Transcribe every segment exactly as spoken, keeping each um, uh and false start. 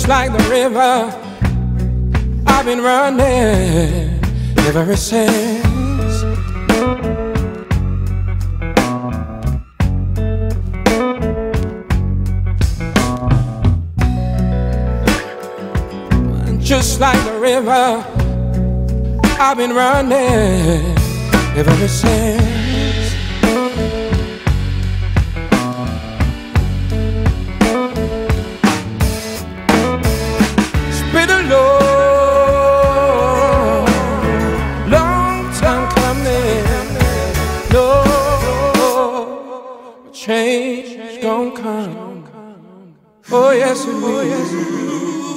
Just like the river, I've been running ever since. Just like the river, I've been running ever since. It's been a long, long time coming. No change gon' come. Oh yes, it will. Oh, yes, it will.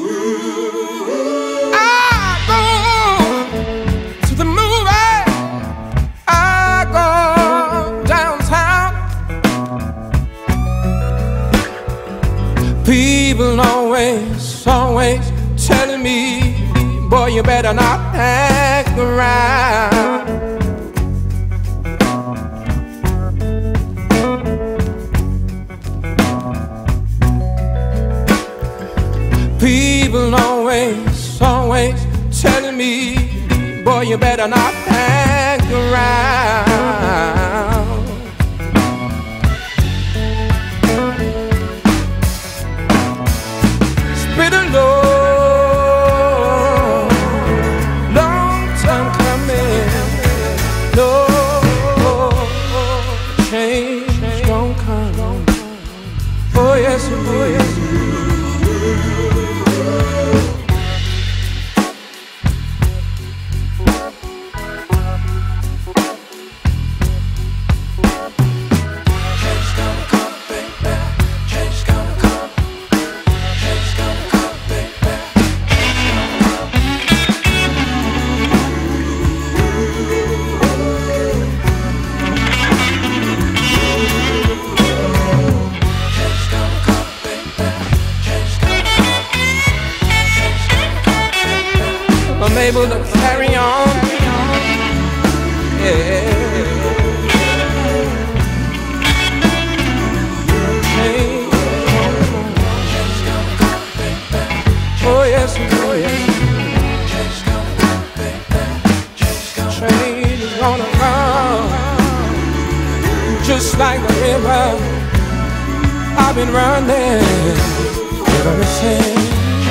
People always, always telling me, boy, you better not act around. People always, always telling me, boy, you better not act around. Been a long, long time coming. No change gon' come. Oh yes, it will. I'm able to carry on, yeah. Oh yes, oh yes. Train is gonna come. Just like the river, I've been running ever since.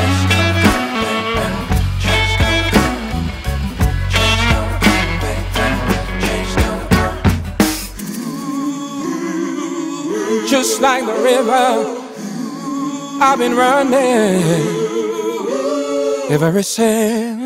Just like the river, I've been running ever since.